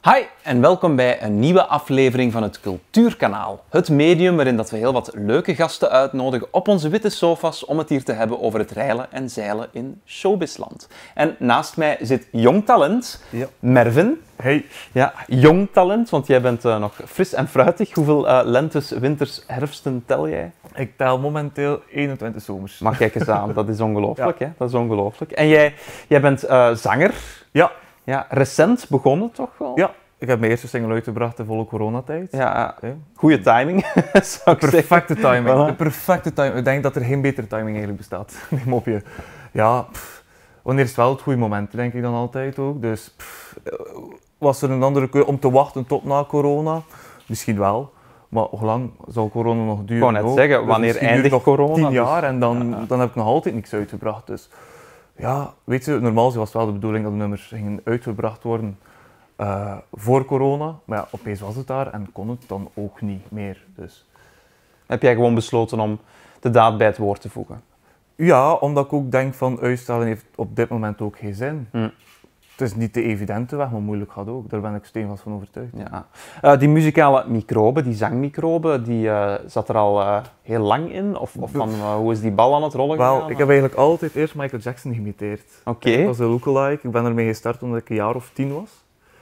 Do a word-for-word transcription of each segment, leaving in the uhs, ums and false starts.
Hi en welkom bij een nieuwe aflevering van het Cultuurkanaal. Het medium waarin dat we heel wat leuke gasten uitnodigen op onze witte sofa's om het hier te hebben over het reilen en zeilen in showbizland. En naast mij zit jong talent, Ja. Mervin. Hey. Ja, jong talent, want jij bent uh, nog fris en fruitig. Hoeveel uh, lentes, winters, herfsten tel jij? Ik tel momenteel eenentwintig zomers. Maar kijk eens aan, dat is ongelooflijk, ja. hè? Dat is ongelooflijk. En jij, jij bent uh, zanger. Ja. Ja, recent begonnen toch wel? Ja. Ik heb mijn eerste single uitgebracht in volle coronatijd. Ja, ja. Goede timing, zou ik Perfecte zeggen. timing. Voilà. De perfecte timing. Ik denk dat er geen betere timing eigenlijk bestaat. Nee, mopje. Ja, pff, wanneer is het wel het goede moment, denk ik dan altijd ook. Dus pff, was er een andere keuze om te wachten tot na corona? Misschien wel. Maar hoe lang zal corona nog duren? Ik wou net ook? zeggen, Dus wanneer misschien eindigt duurt het nog corona? tien jaar dus- en dan, ja, ja. dan heb ik nog altijd niks uitgebracht. Dus ja, weet je, normaal was het wel de bedoeling dat de nummers gingen uitgebracht worden uh, voor corona. Maar ja, opeens was het daar en kon het dan ook niet meer. Dus. Heb jij gewoon besloten om de daad bij het woord te voegen? Ja, omdat ik ook denk van uitstellen heeft op dit moment ook geen zin. Hm. Het is niet de evidente weg, maar moeilijk gaat ook. Daar ben ik steenvast van overtuigd. Ja. Uh, die muzikale microbe, die zangmicrobe, die uh, zat er al uh, heel lang in? Of, of van, uh, hoe is die bal aan het rollen Wel, gegaan? ik heb eigenlijk altijd eerst Michael Jackson geïmiteerd. Oké. Ik was een lookalike. Ik ben ermee gestart toen ik een jaar of tien was.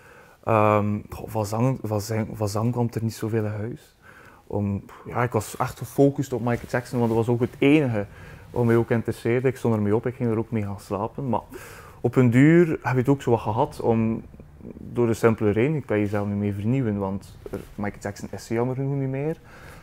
Um, van, zang, van, zang, van zang kwam er niet zoveel in huis. Om, ja, ik was echt gefocust op Michael Jackson, want dat was ook het enige wat mij ook interesseerde. Ik stond ermee op, ik ging er ook mee gaan slapen. Maar op een duur heb je het ook zo wat gehad om, door de simpele reden, ik kan jezelf niet meer vernieuwen, want Michael Jackson is jammer genoeg niet meer.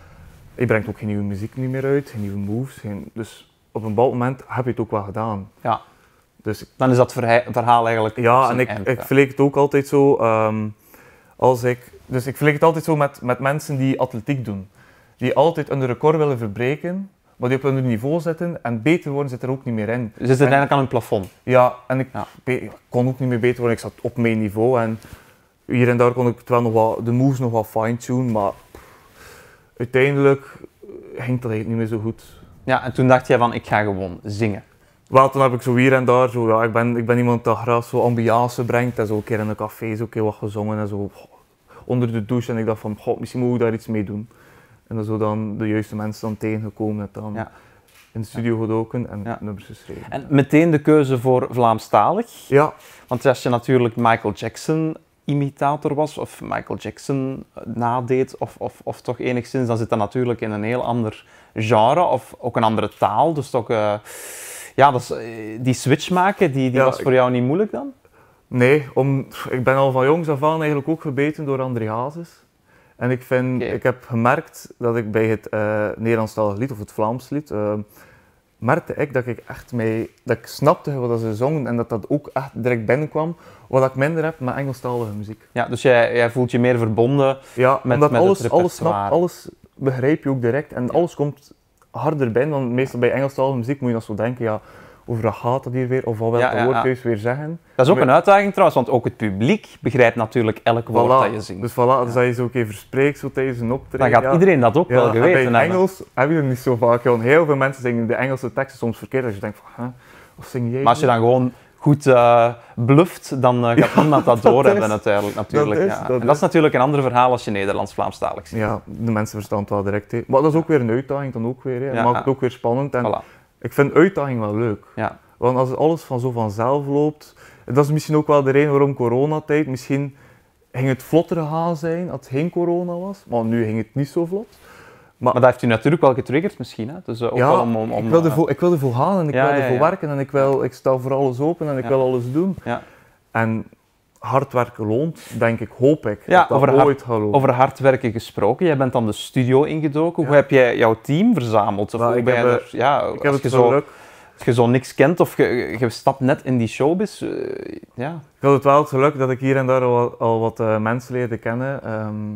Je brengt ook geen nieuwe muziek niet meer uit, geen nieuwe moves. Geen, dus op een bepaald moment heb je het ook wel gedaan. Ja. Dus, Dan is dat verha verhaal eigenlijk... ja, en ik, eind, ik ja. vergelijk het ook altijd zo, um, als ik, dus ik vergelijk het altijd zo met, met mensen die atletiek doen. Die altijd een record willen verbreken, maar die op hun niveau zitten en beter worden zit er ook niet meer in. Dus het is uiteindelijk aan een plafond. Ja, en ik Ja. be- kon ook niet meer beter worden, ik zat op mijn niveau en hier en daar kon ik het wel nog wat, de moves nog wat fine-tunen, maar pff, uiteindelijk ging dat eigenlijk niet meer zo goed. Ja, en toen dacht jij van, ik ga gewoon zingen. Wel, toen heb ik zo hier en daar, zo, ja, ik, ben, ik ben iemand dat graag zo ambiance brengt en zo een keer in een café zo een keer wat gezongen en zo goh, onder de douche en ik dacht van, goh, misschien moet ik daar iets mee doen. En dan zo dan de juiste mensen dan tegengekomen en dan Ja. in de studio gedoken en Ja. nummers geschreven. En meteen de keuze voor Vlaamstalig. Ja, Want als je natuurlijk Michael Jackson imitator was, of Michael Jackson nadeed, of, of, of toch enigszins, dan zit dat natuurlijk in een heel ander genre, of ook een andere taal. Dus toch, uh, ja, dat is, uh, die switch maken, die, die Ja, was voor jou niet moeilijk dan? nee, om, ik ben al van jongs af aan eigenlijk ook gebeten door André Hazes. En ik, vind, Okay. ik heb gemerkt dat ik bij het uh, Nederlandstalig lied, of het Vlaams lied, uh, merkte ik dat ik echt mee, dat ik snapte wat ze zongen en dat dat ook echt direct binnenkwam, wat ik minder heb met Engelstalige muziek. Ja, dus jij, jij voelt je meer verbonden Ja, met, omdat met alles, het alles snap, repertoire. alles begrijp je ook direct en Ja. alles komt harder binnen, want meestal bij Engelstalige muziek moet je dan zo denken, ja, over wat gaat dat hier weer, of wat wil Ja, dat ja, woord ja. juist weer zeggen. Dat is ook Maar- een uitdaging trouwens, want ook het publiek begrijpt natuurlijk elk woord Voilà. dat je zingt. Dus voilà, dus als je zo een keer verspreekt zo tijdens een optreden. Dan gaat ja. iedereen dat ook Ja, wel en bij geweten het hebben. Engels heb je er niet zo vaak. Want heel veel mensen zingen de Engelse teksten soms verkeerd. Als je denkt van, huh, wat zing jij? Maar als je dan gewoon goed uh, bluft, dan uh, gaat Ja, niemand dat dat doorhebben is- natuurlijk. natuurlijk dat is- ja. dat En dat is is. natuurlijk een ander verhaal als je Nederlands-Vlaamstalig zingt. Ja, de mensen verstaan het wel direct. Hè. Maar dat is ook weer een uitdaging dan ook weer. Hè. Dat Ja, maakt ja. het ook weer spannend. En Voilà. ik vind uitdaging wel leuk. Ja. Want als alles van zo vanzelf loopt, dat is misschien ook wel de reden waarom coronatijd, misschien ging het vlotter gaan zijn als het geen corona was. Maar nu ging het niet zo vlot. Maar dat heeft u natuurlijk wel getriggerd misschien, hè? Dus uh, ook Ja, wel om... om, om ik, wil uh, ervoor, ik wil ervoor gaan en ik Ja, wil ja, ervoor ja. werken en ik, wil, ik sta voor alles open en ik Ja. wil alles doen. ja. En hard werken loont, denk ik, hoop ik, Ja, dat dat over hard- ooit gaat lopen. Over hard werken gesproken, jij bent dan de studio ingedoken. Ja. Hoe heb jij jouw team verzameld? Of Wel, hoe ik ben heb, je eh, er, ja, Ik heb als, het je zo, geluk, als je zo niks kent of je, je stapt net in die showbiz, uh, ja. ik had het wel het geluk dat ik hier en daar al, al wat uh, mensen leerde kennen. Um,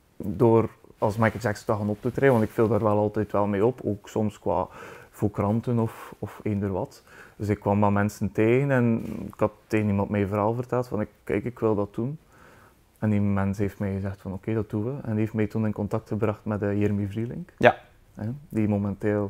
door als Michael Jackson te gaan op te treden, want ik viel daar wel altijd wel mee op. Ook soms qua voor kranten of, of eender wat. Dus ik kwam wat mensen tegen en ik had tegen iemand mijn verhaal verteld van ik, kijk, ik wil dat doen. En die mens heeft mij gezegd van oké, okay, dat doen we. En die heeft mij toen in contact gebracht met uh, Jeremy Vrielink. Ja. Hè, die momenteel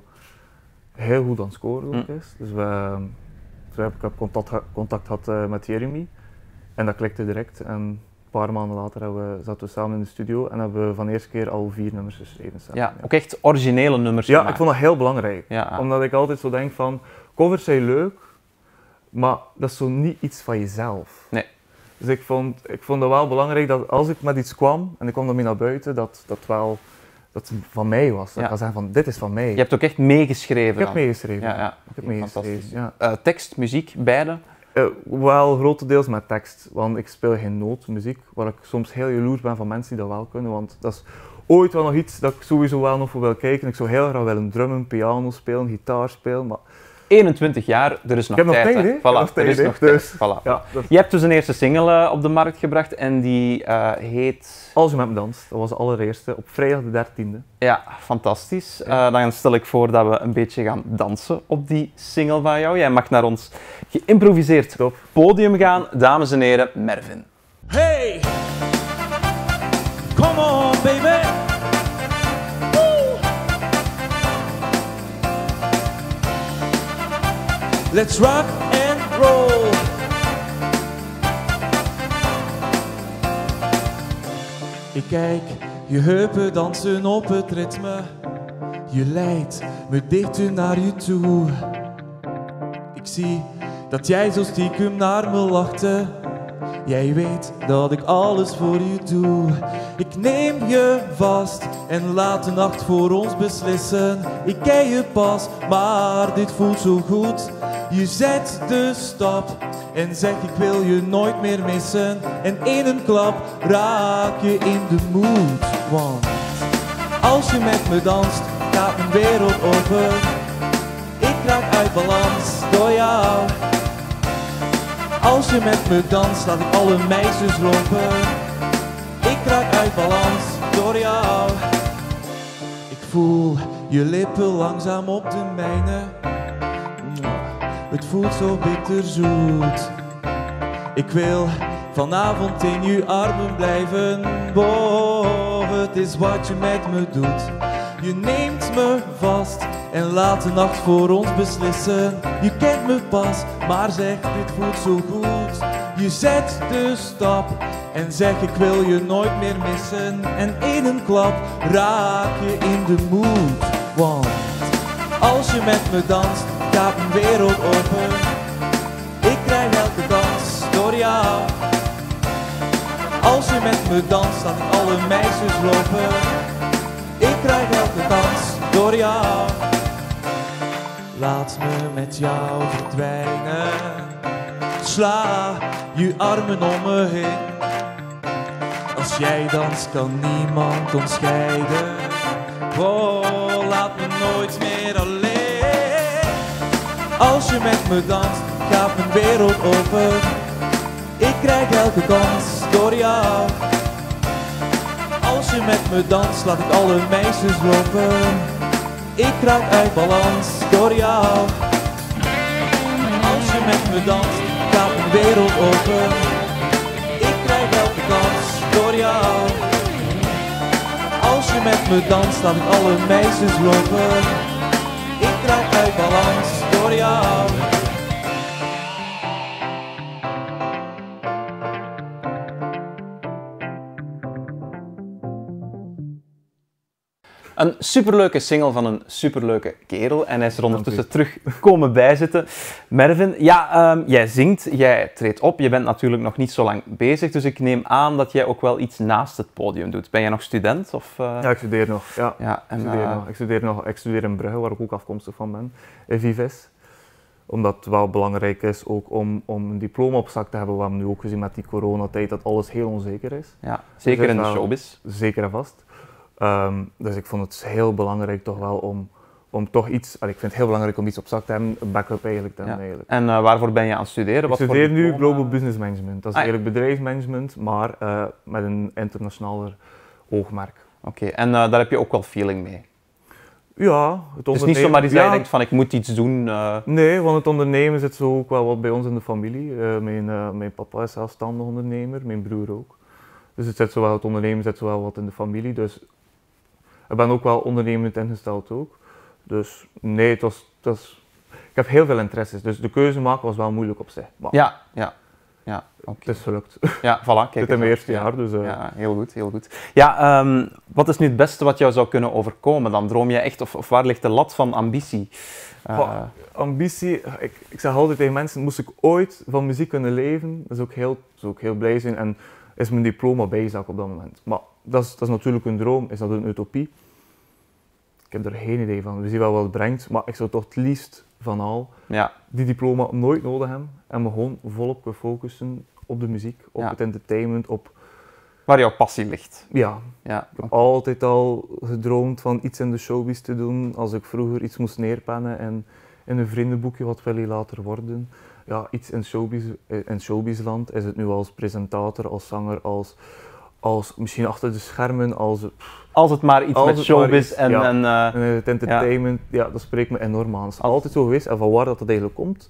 heel goed aan het scoren ook Mm. is. Dus we, dus we heb, ik heb contact, contact gehad uh, met Jeremy. En dat klikte direct. En Een paar maanden later hebben we, zaten we samen in de studio en hebben we van de eerste keer al vier nummers geschreven samen. Ja, ook echt originele nummers Ja, gemaakt. ik vond dat heel belangrijk. Ja. Omdat ik altijd zo denk van, covers zijn leuk, maar dat is zo niet iets van jezelf. Nee. Dus ik vond, ik vond het wel belangrijk dat als ik met iets kwam en ik kwam ermee naar buiten, dat dat wel dat het van mij was. Dat Ja. ik kan zeggen van, dit is van mij. Je hebt ook echt meegeschreven. Ik heb dan. meegeschreven. Ja, ja. Ik heb Oké, meegeschreven, fantastisch. ja. Uh, tekst, muziek, beide? Uh, wel grotendeels met tekst, want ik speel geen nootmuziek, waar ik soms heel jaloers ben van mensen die dat wel kunnen, want dat is ooit wel nog iets dat ik sowieso wel nog voor wil kijken. Ik zou heel graag willen drummen, piano spelen, gitaar spelen, maar... eenentwintig jaar, er is nog Ik heb nog tijd. tijd, hè? hè? Ik heb Voilà, nog er tijd, is hè? nog Dus, tijd. Voilà. ja, dat... Je hebt dus een eerste single uh, op de markt gebracht en die uh, heet... Als je met me danst, dat was de allereerste, op vrijdag de dertiende. Ja, fantastisch. Uh, dan stel ik voor dat we een beetje gaan dansen op die single van jou. Jij mag naar ons geïmproviseerd Top. podium gaan. Dames en heren, Mervin. Hey, come on, baby. Woo. Let's rock and roll. Ik kijk je heupen dansen op het ritme. Je leidt me dichter naar je toe. Ik zie dat jij zo stiekem naar me lachte. Jij weet dat ik alles voor je doe. Ik neem je vast en laat de nacht voor ons beslissen. Ik ken je pas, maar dit voelt zo goed. Je zet de stap en zegt ik wil je nooit meer missen. En in een klap raak je in de mood. Want als je met me danst, gaat mijn wereld open. Ik raak uit balans door jou. Als je met me danst, laat ik alle meisjes lopen. Ik raak uit balans door jou. Ik voel je lippen langzaam op de mijne. Het voelt zo bitterzoet. Ik wil vanavond in je armen blijven. Wow, het is wat je met me doet. Je neemt me vast en laat de nacht voor ons beslissen. Je kent me pas, maar zegt dit voelt zo goed. Je zet de stap en zegt ik wil je nooit meer missen. En in een klap raak je in de mood. Want als je met me danst, gaat mijn wereld open. Ik krijg elke dans door jou. Als je met me danst, laat ik alle meisjes lopen. Ik krijg elke dans door jou. Laat me met jou verdwijnen. Sla je armen om me heen. Als jij danst kan niemand ons scheiden. Oh, laat me nooit meer alleen. Als je met me danst, gaat mijn wereld open. Ik krijg elke kans door jou. Als je met me danst, laat ik alle meisjes lopen. Ik raak uit balans door jou. Als je met me danst, gaat mijn wereld open. Ik krijg elke kans door jou. Als je met me danst, laat ik alle meisjes lopen. Ik raak uit balans door jou. Een superleuke single van een superleuke kerel en hij is er ondertussen terug komen bijzitten. Mervin, ja, um, jij zingt, jij treedt op, je bent natuurlijk nog niet zo lang bezig, dus ik neem aan dat jij ook wel iets naast het podium doet. Ben jij nog student? Of, uh... Ja, ik studeer nog. Ja. Ja, en, ik, studeer uh... nog. Ik, studeer nog. Ik studeer in Brugge, waar ik ook afkomstig van ben, in Vives. Omdat het wel belangrijk is ook om, om een diploma op zak te hebben. We hebben nu ook gezien met die coronatijd dat alles heel onzeker is. Ja, zeker dus in de wel, showbiz. Zeker en vast. Um, dus ik vond het heel belangrijk toch wel om, om toch iets, allee, ik vind het heel belangrijk om iets op zak te hebben, een backup eigenlijk. Dan Ja. eigenlijk. En uh, waarvoor ben je aan het studeren? Ik Wat voor studeer nu diploma? Global Business Management. Dat is Ah, ja. eigenlijk bedrijfsmanagement, maar uh, met een internationaler oogmerk. Oké, okay. En uh, daar heb je ook wel feeling mee? Ja, het is niet zomaar iets dat je ja, denkt van ik moet iets doen. Uh... Nee, want het ondernemen zit zo ook wel wat bij ons in de familie. Uh, mijn, uh, mijn papa is zelfstandig ondernemer, mijn broer ook. Dus het, zit zo wel, het ondernemen zit zo wel wat in de familie. Dus ik ben ook wel ondernemend ingesteld ook. Dus nee, het was, het was, ik heb heel veel interesses. Dus de keuze maken was wel moeilijk op zich. Maar Ja, ja. Ja, oké. Het is gelukt. Ja, voilà. Kijk, Dit is mijn eerste ja. jaar, dus... Uh... Ja, heel goed, heel goed. Ja, um, wat is nu het beste wat jou zou kunnen overkomen dan? Droom je echt, of, of waar ligt de lat van ambitie? Uh... Oh, ambitie, ik, ik zeg altijd tegen mensen, moest ik ooit van muziek kunnen leven, dan zou ik heel, zou ik heel blij zijn en is mijn diploma bijzaak op dat moment. Maar dat is, dat is natuurlijk een droom, is dat een utopie? Ik heb er geen idee van, we zien wel wat het brengt, maar ik zou toch het liefst van al ja. die diploma nooit nodig hebben en me gewoon volop kunnen focussen op de muziek, op ja. het entertainment, op... Waar jouw passie ligt. Ja. ja. Ik heb altijd al gedroomd van iets in de showbiz te doen, als ik vroeger iets moest neerpennen en in een vriendenboekje, wat wil je later worden? Ja, iets in, showbiz, in showbizland, is het nu als presentator, als zanger, als, als misschien achter de schermen, als... Pff, als het maar iets als met showbiz iets, en... Ja, en, uh, en het entertainment, ja. ja, dat spreekt me enorm aan. Het is altijd zo geweest en van waar dat, dat eigenlijk komt.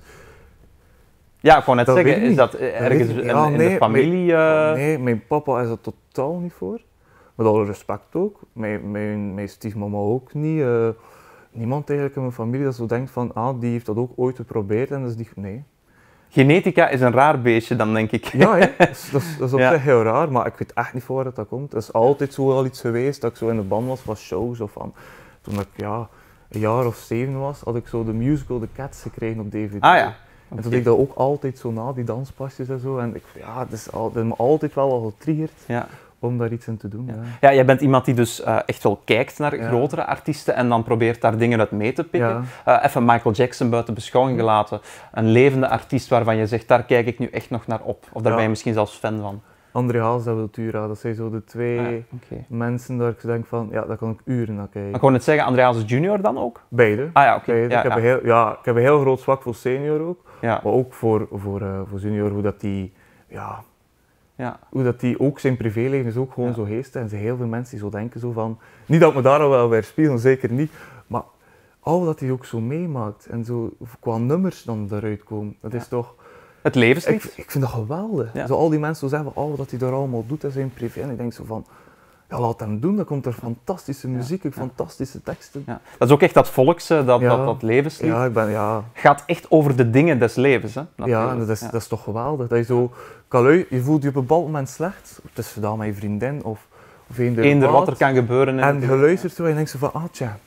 Ja, ik wou net dat zeggen, is dat ergens in, ja, in nee, de familie? Mijn, uh... Nee, mijn papa is er totaal niet voor. Met alle respect ook. Mijn, mijn, mijn stiefmama ook niet. Uh, niemand eigenlijk in mijn familie dat zo denkt van, ah, die heeft dat ook ooit geprobeerd en dat is die... Nee. Genetica is een raar beestje dan, denk ik. Ja, hè? Dat, is, dat, is, dat is op ja. zich heel raar, maar ik weet echt niet voor waar dat komt. Het is altijd zo wel iets geweest dat ik zo in de band was van shows of van... Toen ik ja, een jaar of zeven was, had ik zo de musical The Cats gekregen op D V D. Ah ja. Okay. En toen deed ik dat ook altijd zo na, die danspasjes en zo. En ik, ja, het is, al, het is me altijd wel al getriggerd ja. om daar iets in te doen. Ja, ja. ja jij bent iemand die dus uh, echt wel kijkt naar ja. grotere artiesten en dan probeert daar dingen uit mee te pikken. Ja. Uh, even Michael Jackson buiten beschouwing gelaten. Een levende artiest waarvan je zegt, daar kijk ik nu echt nog naar op. Of daar ja. ben je misschien zelfs fan van. André Hazes en Wiltura, dat zijn zo de twee ah, okay. mensen waar ik denk van, ja, daar kan ik uren naar kijken. Ik wou net zeggen, André Hazes junior dan ook? Beide. Ah ja, oké. Okay. Ja, ik, heb ja. een heel, ja, ik heb een heel groot zwak voor senior ook, ja. maar ook voor, voor, uh, voor junior, hoe dat die, ja, ja. hoe dat die ook zijn privéleven is ook gewoon ja. zo geestig. En er zijn heel veel mensen die zo denken zo van, niet dat ik me daar al wel weer spelen, zeker niet, maar al dat hij ook zo meemaakt en zo qua nummers dan eruit komen, dat ja. is toch... Het levenslied. Ik, ik vind dat geweldig. Ja. Zo al die mensen zo zeggen, oh, wat hij daar allemaal doet in zijn privé. En ik denk zo van, ja, laat hem doen. Dan komt er fantastische muziek, ja. fantastische teksten. Ja. Dat is ook echt dat volkse, dat, ja. dat, dat levenslied. Ja, ik ben, ja. Gaat echt over de dingen des levens. Hè, ja, en dat is, ja. dat is toch geweldig. Dat je zo kan luisteren, je voelt je op een bepaald moment slecht. Het is gedaan met je vriendin of, of eender, eender wat er kan gebeuren. En je luistert zo en je denkt zo van, ah tja.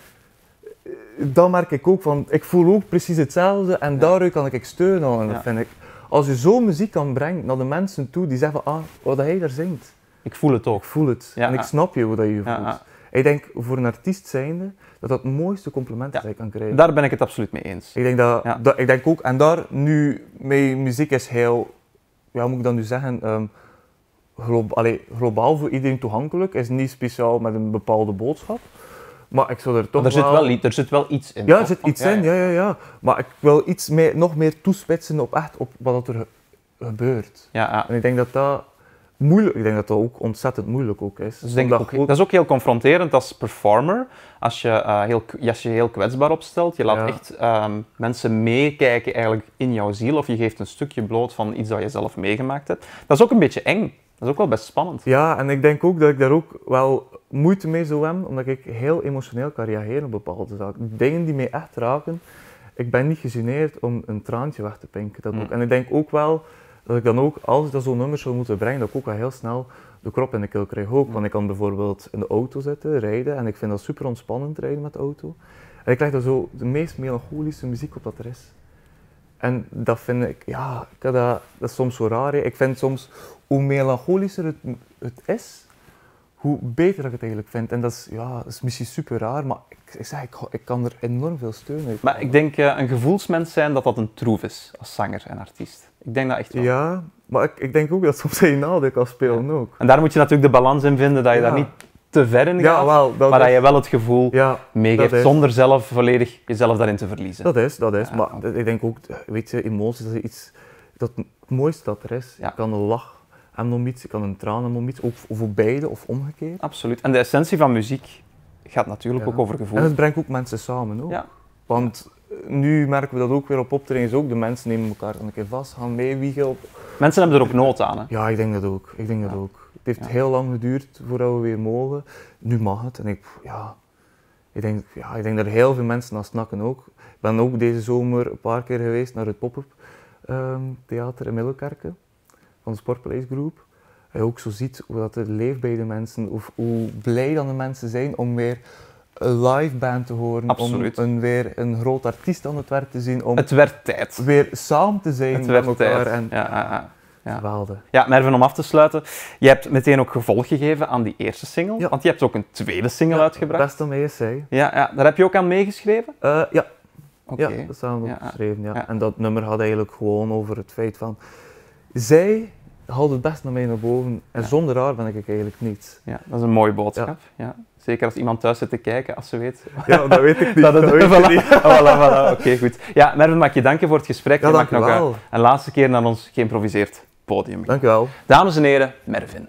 Dan merk ik ook van, ik voel ook precies hetzelfde en ja. daaruit kan ik steunen. En dat ja. vind ik... Als je zo muziek kan brengen naar de mensen toe die zeggen, ah, wat hij daar zingt. Ik voel het ook. Ik voel het. Ja, en ik snap je hoe dat je je voelt. Ja, ja. Ik denk, voor een artiest zijnde, dat dat het mooiste compliment is ja, dat je kan krijgen. Daar ben ik het absoluut mee eens. Ik denk, dat, ja. dat, ik denk ook, en daar nu, mijn muziek is heel, ja, hoe moet ik dat nu zeggen, um, glo allee, globaal voor iedereen toegankelijk, is niet speciaal met een bepaalde boodschap. Maar ik zou er toch er wel... Zit wel... Er zit wel iets in. Ja, er zit iets ja, in, ja, ja, ja. Maar ik wil iets meer, nog meer toespitsen op echt op wat er ge gebeurt. Ja, ja. En ik denk dat dat moeilijk, ik denk dat dat ook ontzettend moeilijk ook is. Dus denk ook, dat is ook heel confronterend als performer, als je uh, heel, als je heel kwetsbaar opstelt. Je laat ja. echt um, mensen meekijken eigenlijk in jouw ziel, of je geeft een stukje bloot van iets dat je zelf meegemaakt hebt. Dat is ook een beetje eng. Dat is ook wel best spannend. Ja, en ik denk ook dat ik daar ook wel moeite mee zou hebben, omdat ik heel emotioneel kan reageren op bepaalde zaken. Dingen die mij echt raken, ik ben niet gegeneerd om een traantje weg te pinken. Dat mm. ook. En ik denk ook wel dat ik dan ook, als ik dat zo'n nummer zou moeten brengen, dat ik ook wel heel snel de krop in de keel krijg ook. Mm. Want ik kan bijvoorbeeld in de auto zitten, rijden, en ik vind dat super ontspannend rijden met de auto. En ik krijg daar zo de meest melancholische muziek op dat er is. En dat vind ik, ja, ik dat, dat is soms zo raar. Hè. Ik vind soms, hoe melancholischer het, het is, hoe beter ik het eigenlijk vind. En dat is, ja, dat is misschien super raar, maar ik, ik zeg, ik, ik kan er enorm veel steun uit. Maar ik denk, uh, een gevoelsmens zijn, dat dat een troef is, als zanger en artiest. Ik denk dat echt wel. Ja, maar ik, ik denk ook dat soms je nadeel kan spelen ja. ook. En daar moet je natuurlijk de balans in vinden, dat je ja. daar niet te ver in gaat, ja, wel, dat maar is, dat je wel het gevoel ja, meegeeft, zonder zelf volledig jezelf daarin te verliezen. Dat is, dat is. Ja, maar okay. ik denk ook, weet je, emoties, dat is iets, dat het mooiste dat er is. Ja. Je kan een lach hem om iets, je kan een traan hem om iets, of voor beide of omgekeerd. Absoluut. En de essentie van muziek gaat natuurlijk ja. ook over gevoel. En het brengt ook mensen samen ook. Ja. Want nu merken we dat ook weer op optredens ook, de mensen nemen elkaar een keer vast, gaan meewiegen op... Mensen hebben er ook nood aan, hè? Ja, ik denk dat ook. Ik denk ja. dat ook. Het heeft ja. heel lang geduurd voordat we weer mogen. Nu mag het. En ik, ja, ik, denk, ja, ik denk dat er heel veel mensen naar snakken ook. Ik ben ook deze zomer een paar keer geweest naar het pop-up um, theater in Middelkerken. van de Sportpaleis Groep, je ook zo ziet hoe dat het leeft bij de mensen, of hoe blij dan de mensen zijn om weer een live band te horen, Absoluut. om een, weer een groot artiest aan het werk te zien, om Het werd tijd. weer samen te zijn Het met werd elkaar. tijd. En Ja, ja, ja. Ja. geweldig. Ja, Mervin, om af te sluiten. Je hebt meteen ook gevolg gegeven aan die eerste single, Ja. want je hebt ook een tweede single uitgebracht. Best aan mij is zij. Ja, ja, daar heb je ook aan meegeschreven? Uh, ja, Oké. ja, dat staan we Ja, opgeschreven. Ja. ja. En dat nummer had eigenlijk gewoon over het feit van, zij haalt het best naar mij naar boven en Ja. zonder haar ben ik eigenlijk niets. Ja, dat is een mooie boodschap. Ja. Zeker als iemand thuis zit te kijken, als ze weet. Ja, dat weet ik niet. dat dat het, weet ik voilà, niet. voilà, voilà. Oké, goed. Ja, Mervin, mag ik je danken voor het gesprek. Ja, je dank mag u nog wel. een, een laatste keer naar ons geïmproviseerd podium. Dank u wel. Dames en heren, Mervin.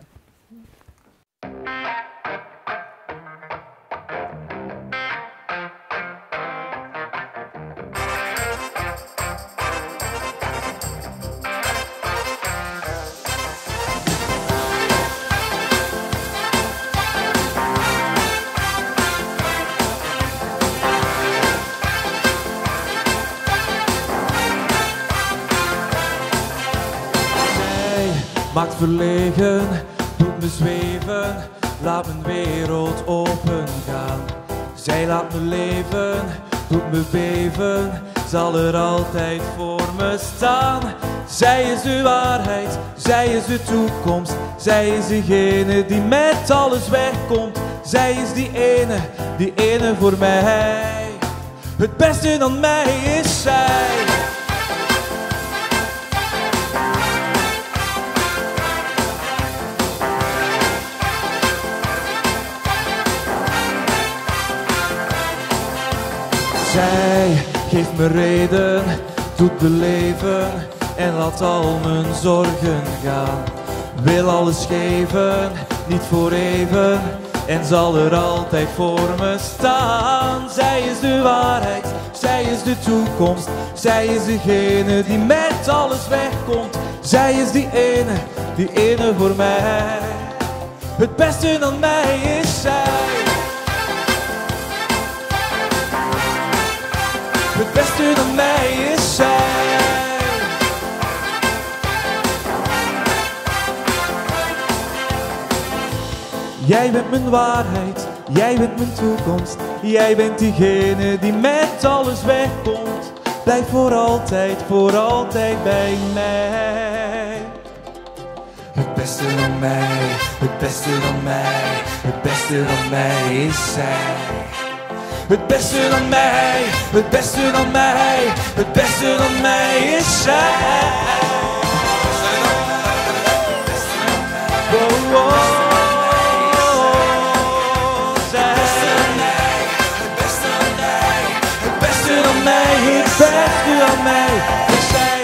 Maakt verlegen, doet me zweven, laat mijn wereld opengaan. Zij laat me leven, doet me beven, zal er altijd voor me staan. Zij is de waarheid, zij is de toekomst, zij is degene die met alles wegkomt. Zij is die ene, die ene voor mij. Het beste aan mij is zij. Zij geeft me reden, doet beleven en laat al mijn zorgen gaan. Wil alles geven, niet voor even en zal er altijd voor me staan. Zij is de waarheid, zij is de toekomst, zij is degene die met alles wegkomt. Zij is die ene, die ene voor mij. Het beste aan mij is zij. Het beste aan mij is zij. Jij bent mijn waarheid, jij bent mijn toekomst. Jij bent diegene die met alles wegkomt. Blijf voor altijd, voor altijd bij mij. Het beste aan mij, het beste aan mij, het beste aan mij is zij. Het beste aan mij, het beste aan mij, het beste aan mij is zij. Oh, oh, zij. Het beste aan mij, het beste aan mij, het beste aan mij is zij.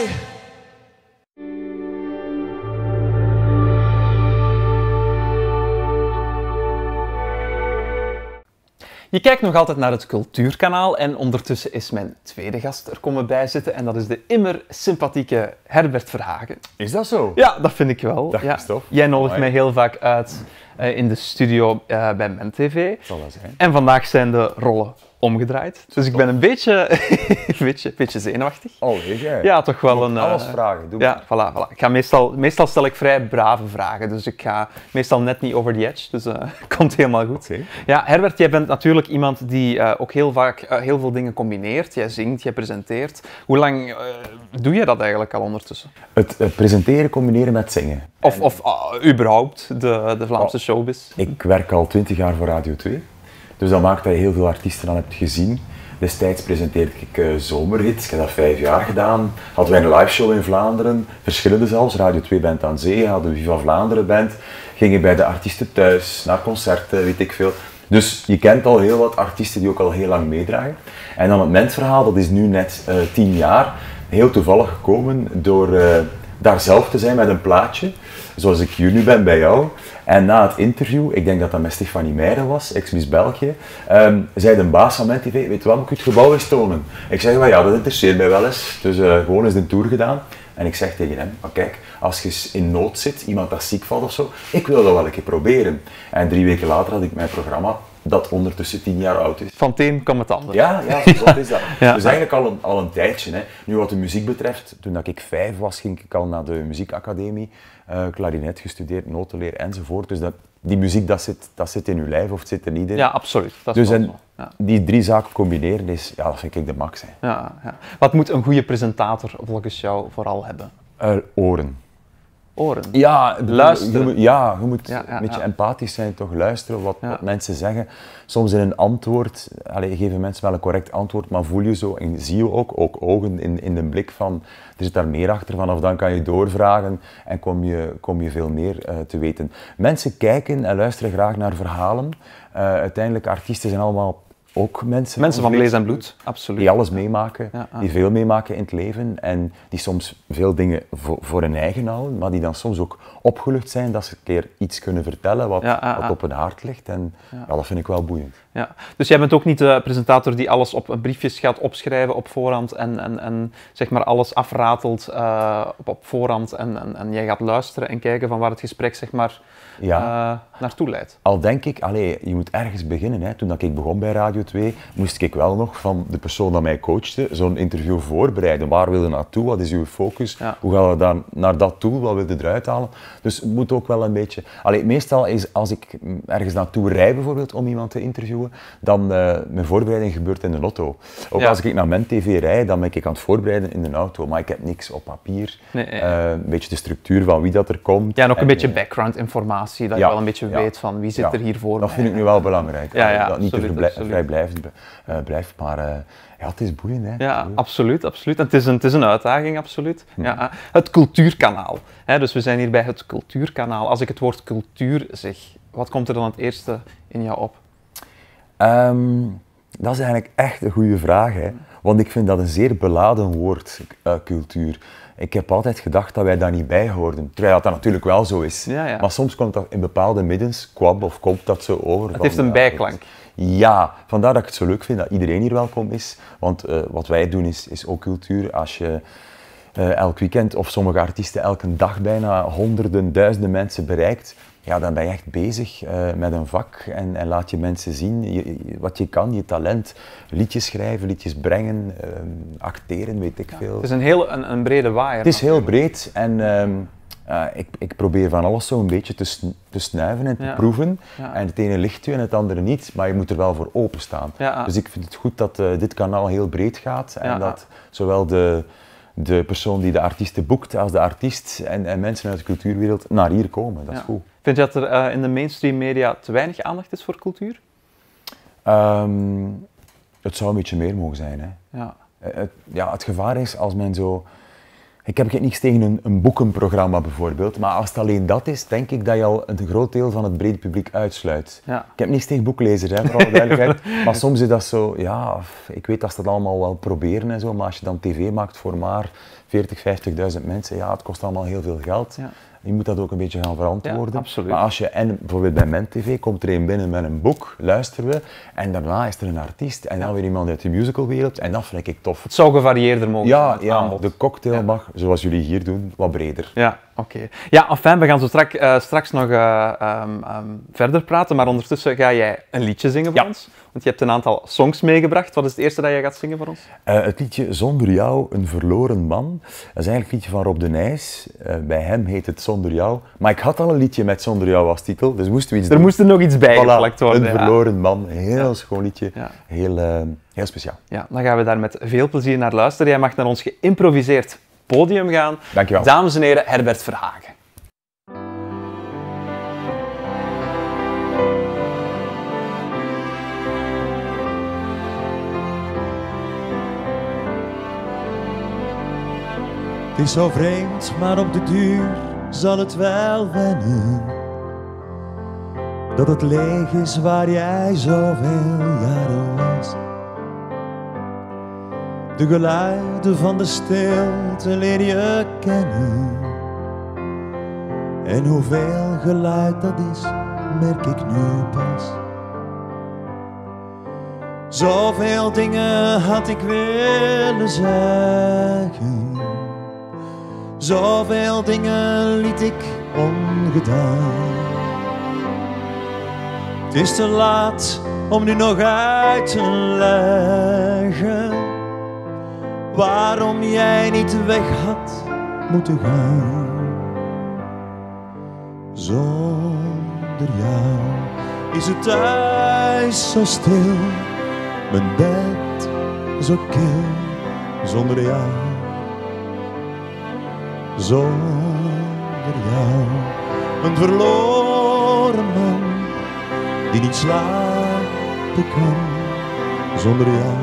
Je kijkt nog altijd naar het Cultuurkanaal en ondertussen is mijn tweede gast er komen bijzitten en dat is de immer sympathieke Herbert Verhagen. Is dat zo? Ja, dat vind ik wel. Dag, ja. Christophe. Jij nodigt Hoi. mij heel vaak uit uh, in de studio uh, bij MenTV. Zal dat zijn? En vandaag zijn de rollen omgedraaid. Dus ik ben een beetje, een beetje, een beetje zenuwachtig. Alweer jij? Ja, toch wel een... uh, Alles vragen, doe Ja, voilà, voilà. Ik ga meestal, meestal stel ik vrij brave vragen, dus ik ga meestal net niet over the edge, dus uh, komt helemaal goed. Oké. Ja, Herbert, jij bent natuurlijk iemand die uh, ook heel vaak uh, heel veel dingen combineert. Jij zingt, jij presenteert. Hoe lang uh, doe je dat eigenlijk al ondertussen? Het uh, presenteren combineren met zingen. Of, of uh, überhaupt de, de Vlaamse Oh. showbiz? Ik werk al twintig jaar voor Radio twee, dus dat maakt dat je heel veel artiesten al hebt gezien. Destijds presenteerde ik uh, Zomerhits, ik heb dat vijf jaar gedaan. Hadden wij een live show in Vlaanderen, verschillende zelfs, Radio twee Band aan Zee, hadden we Viva Vlaanderen Band. Gingen bij de artiesten thuis, naar concerten, weet ik veel. Dus je kent al heel wat artiesten die ook al heel lang meedragen. En dan het Mentverhaal, dat is nu net uh, tien jaar, heel toevallig gekomen door uh, daar zelf te zijn met een plaatje, zoals ik hier nu ben bij jou. En na het interview, ik denk dat dat met Stefanie Meijer was, ex-Miss België, um, zei de baas van MenTV, weet je wat, moet ik het gebouw eens tonen? Ik zeg, well, ja, dat interesseert mij wel eens. Dus uh, gewoon eens een tour gedaan. En ik zeg tegen hem, maar kijk, als je in nood zit, iemand dat ziek valt of zo, ik wil dat wel een keer proberen. En drie weken later had ik mijn programma, dat ondertussen tien jaar oud is. Van het een kwam het ander. Ja, ja, zo is dat. Ja. Dus eigenlijk al een, al een tijdje. Hè. Nu wat de muziek betreft, toen dat ik vijf was, ging ik al naar de muziekacademie. uh, klarinet gestudeerd, notenleer enzovoort. Dus dat, die muziek, dat zit, dat zit in uw lijf of het zit er niet in. Ja, absoluut. Dat is dus wel en, zo. Ja. Die drie zaken combineren, is, ja, dat vind ik de max. Hè. Ja, ja. Wat moet een goede presentator volgens jou vooral hebben? Uh, oren. Oren? Ja, bedoel, luisteren. Je moet, ja, je moet ja, ja, een beetje ja. empathisch zijn, toch luisteren wat, ja. wat mensen zeggen. Soms in een antwoord, allez, geven mensen wel een correct antwoord, maar voel je zo en zie je ook, ook ogen in, in de blik van, er zit daar meer achter, vanaf dan kan je doorvragen en kom je, kom je veel meer uh, te weten. Mensen kijken en luisteren graag naar verhalen. Uh, uiteindelijk, artiesten zijn allemaal ook mensen. Mensen van vlees en bloed, absoluut. Die alles meemaken, ja, ja. die veel meemaken in het leven en die soms veel dingen voor, voor hun eigen houden, maar die dan soms ook opgelucht zijn dat ze een keer iets kunnen vertellen wat, ja, ja, ja. wat op hun hart ligt. En ja. Ja, dat vind ik wel boeiend. Ja. Dus jij bent ook niet de presentator die alles op briefjes gaat opschrijven op voorhand en, en, en zeg maar alles afratelt uh, op, op voorhand en, en, en jij gaat luisteren en kijken van waar het gesprek zeg maar ja. uh, naartoe leidt. Al denk ik, allee, je moet ergens beginnen. Hè. Toen dat ik begon bij Radio twee, moest ik wel nog van de persoon die mij coachte zo'n interview voorbereiden. Waar wil je naartoe? Wat is uw focus? Ja. Hoe gaan we dan naar dat toe? Wat wil je eruit halen? Dus het moet ook wel een beetje... Allee, meestal is als ik ergens naartoe rijd bijvoorbeeld om iemand te interviewen, dan uh, mijn voorbereiding gebeurt in de auto. Ook ja. als ik naar mijn tv rijd, dan ben ik aan het voorbereiden in de auto. Maar ik heb niks op papier. Nee, nee. Uh, een beetje de structuur van wie dat er komt. Ja, en ook een en, beetje background informatie, dat ja, je wel een beetje ja, weet van wie zit ja, er hier voor Dat mij. Vind ik nu wel belangrijk. Ja, ja, dat niet absoluut, te vrij, vrijblijvend uh, blijft, maar uh, ja, het is boeiend. Hè. Ja, absoluut, absoluut. En het is een, het is een uitdaging, absoluut. Hm. Ja, het cultuurkanaal. Hè, dus we zijn hier bij het cultuurkanaal. Als ik het woord cultuur zeg, wat komt er dan het eerste in jou op? Um, dat is eigenlijk echt een goede vraag, hè. Want ik vind dat een zeer beladen woord, uh, cultuur. Ik heb altijd gedacht dat wij daar niet bij hoorden, terwijl dat, dat natuurlijk wel zo is. Ja, ja. Maar soms komt dat in bepaalde middens, kwam of komt dat zo over. Het van, heeft een ja, bijklank. Ja, vandaar dat ik het zo leuk vind dat iedereen hier welkom is. Want uh, wat wij doen is, is ook cultuur. Als je uh, elk weekend of sommige artiesten elke dag bijna honderden, duizenden mensen bereikt, ja, dan ben je echt bezig uh, met een vak en, en laat je mensen zien je, wat je kan, je talent. Liedjes schrijven, liedjes brengen, uh, acteren, weet ik ja, veel. Het is een heel een, een brede waaier. Het is heel breed en um, uh, ik, ik probeer van alles zo een beetje te, sn te snuiven en te ja. proeven. Ja. En het ene ligt u en het andere niet, maar je moet er wel voor openstaan. Ja. Dus ik vind het goed dat uh, dit kanaal heel breed gaat en ja. dat zowel de... de persoon die de artiesten boekt als de artiest en, en mensen uit de cultuurwereld naar hier komen. Dat is ja. goed. Vind je dat er uh, in de mainstream media te weinig aandacht is voor cultuur? Um, het zou een beetje meer mogen zijn. Hè. Ja. Uh, het, ja, het gevaar is als men zo... Ik heb niks tegen een, een boekenprogramma bijvoorbeeld, maar als het alleen dat is, denk ik dat je al een groot deel van het brede publiek uitsluit. Ja. Ik heb niks tegen boeklezers, hè, voor alle duidelijkheid, maar soms is dat zo, ja, ik weet dat ze dat allemaal wel proberen en zo, maar als je dan tv maakt voor maar veertig, vijftigduizend mensen, ja, het kost allemaal heel veel geld. Ja. Je moet dat ook een beetje gaan verantwoorden. Ja, absoluut. Maar als je, en bijvoorbeeld bij Mijn T V komt er een binnen met een boek, luisteren we, en daarna is er een artiest en dan ja. weer iemand uit de musicalwereld en dat vind ik tof. Het zou gevarieerder mogen ja, zijn. Ja, aanbod. De cocktail ja. mag, zoals jullie hier doen, wat breder. Ja, oké. Okay. Ja, enfin, we gaan zo strak, uh, straks nog uh, um, um, verder praten, maar ondertussen ga jij een liedje zingen voor ja. ons. Want je hebt een aantal songs meegebracht. Wat is het eerste dat jij gaat zingen voor ons? Uh, het liedje Zonder jou, een verloren man. Dat is eigenlijk een liedje van Rob de Nijs. Uh, bij hem heet het Zonder jou. Maar ik had al een liedje met Zonder jou als titel, dus moesten we iets er doen. moest er nog iets bij geplakt worden. Een ja. verloren man. Heel ja. schoon liedje. Ja. Heel, uh, heel speciaal. Ja, dan gaan we daar met veel plezier naar luisteren. Jij mag naar ons geïmproviseerd podium gaan. Dankjewel. Dames en heren, Herbert Verhagen. Het is zo vreemd, maar op de duur zal het wel wennen. Dat het leeg is waar jij zoveel jaren was. De geluiden van de stilte leer je kennen. En hoeveel geluid dat is, merk ik nu pas. Zoveel dingen had ik willen zeggen. Zoveel dingen liet ik ongedaan. Het is te laat om nu nog uit te leggen waarom jij niet weg had moeten gaan. Zonder jou is het thuis zo stil, mijn bed zo kil. Zonder jou, zonder jou, een verloren man die niet slapen kan. Zonder jou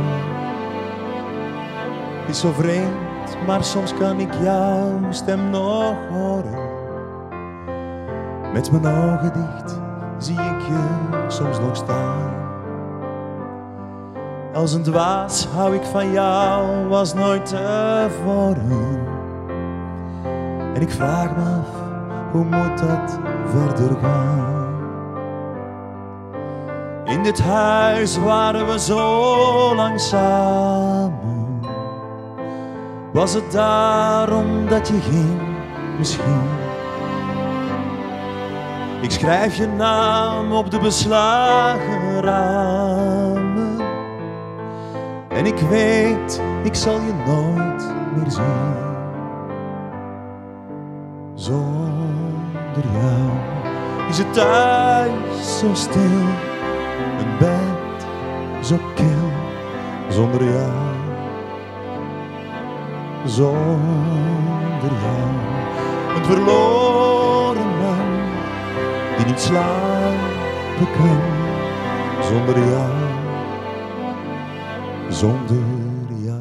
is zo vreemd, maar soms kan ik jouw stem nog horen. Met mijn ogen dicht zie ik je soms nog staan. Als een dwaas hou ik van jou, was nooit tevoren. En ik vraag me af, hoe moet dat verder gaan? In dit huis waren we zo lang samen. Was het daarom dat je ging, misschien? Ik schrijf je naam op de beslagen ramen. En ik weet, ik zal je nooit meer zien. Zonder jou is het thuis zo stil, een bed zo kil. Zonder jou, zonder jou, een verloren man die niet slapen kan. Zonder jou, zonder jou.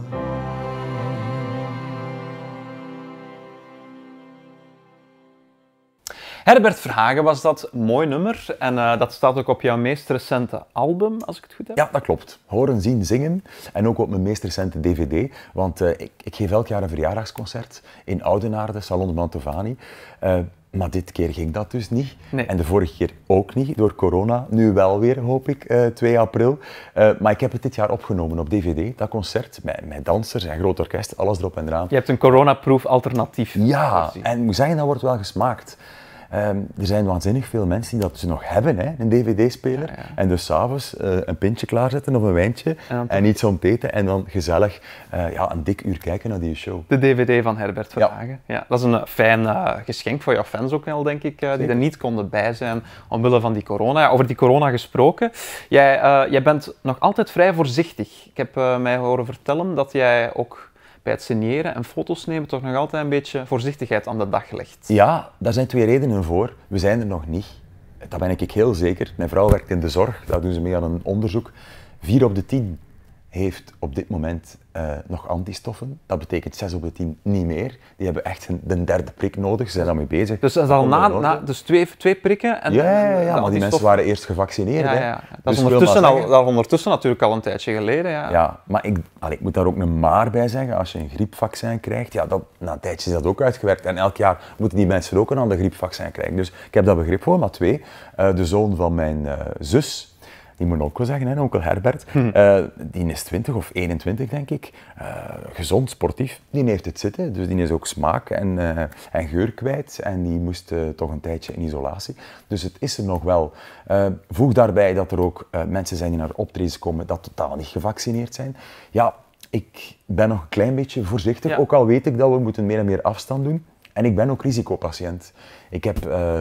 Herbert Verhagen was dat, mooi nummer. En uh, dat staat ook op jouw meest recente album, als ik het goed heb. Ja, dat klopt. Horen, zien, zingen. En ook op mijn meest recente D V D. Want uh, ik, ik geef elk jaar een verjaardagsconcert in Oudenaarde, Salon de Mantovani. Uh, maar dit keer ging dat dus niet. Nee. En de vorige keer ook niet, door corona. Nu wel weer, hoop ik, uh, twee april. Uh, maar ik heb het dit jaar opgenomen op D V D, dat concert. Met, met dansers en groot orkest, alles erop en eraan. Je hebt een coronaproof alternatief. Ja, versie. en ik moet zeggen, dat wordt wel gesmaakt. Um, er zijn waanzinnig veel mensen die dat dus nog hebben, hè, een D V D-speler. Ja, ja. En dus s'avonds uh, een pintje klaarzetten of een wijntje en, en iets om te eten. En dan gezellig uh, ja, een dik uur kijken naar die show. De D V D van Herbert Verhagen. Ja. Ja, dat is een uh, fijn uh, geschenk voor jouw fans ook wel, denk ik, uh, die er niet konden bij zijn omwille van die corona. Ja, over die corona gesproken, jij, uh, jij bent nog altijd vrij voorzichtig. Ik heb uh, mij horen vertellen dat jij ook bij het signeren en foto's nemen toch nog altijd een beetje voorzichtigheid aan de dag legt. Ja, daar zijn twee redenen voor. We zijn er nog niet. Dat ben ik heel zeker. Mijn vrouw werkt in de zorg, daar doen ze mee aan een onderzoek. Vier op de tien heeft op dit moment uh, nog antistoffen. Dat betekent zes op de tien niet meer. Die hebben echt een, de derde prik nodig, ze zijn daarmee bezig. Dus, dat is al na, na, dus twee, twee prikken? En ja, ja, ja, maar die mensen waren eerst gevaccineerd. Ja, ja. Hè. Dat, dus is ondertussen al, dat is ondertussen natuurlijk al een tijdje geleden. Ja, ja maar ik, allee, ik moet daar ook een maar bij zeggen. Als je een griepvaccin krijgt, ja, dat, na een tijdje is dat ook uitgewerkt. En elk jaar moeten die mensen ook een ander griepvaccin krijgen. Dus ik heb dat begrip voor. Maar twee, uh, de zoon van mijn uh, zus, die moet ook wel zeggen, hè, onkel Herbert, hm. uh, die is twintig of eenentwintig, denk ik. Uh, gezond, sportief. Die heeft het zitten, dus die is ook smaak en, uh, en geur kwijt. En die moest uh, toch een tijdje in isolatie. Dus het is er nog wel. Uh, voeg daarbij dat er ook uh, mensen zijn die naar optredens komen dat totaal niet gevaccineerd zijn. Ja, ik ben nog een klein beetje voorzichtig, ja. Ook al weet ik dat we moeten meer en meer afstand doen. En ik ben ook risicopatiënt. Ik heb uh, uh,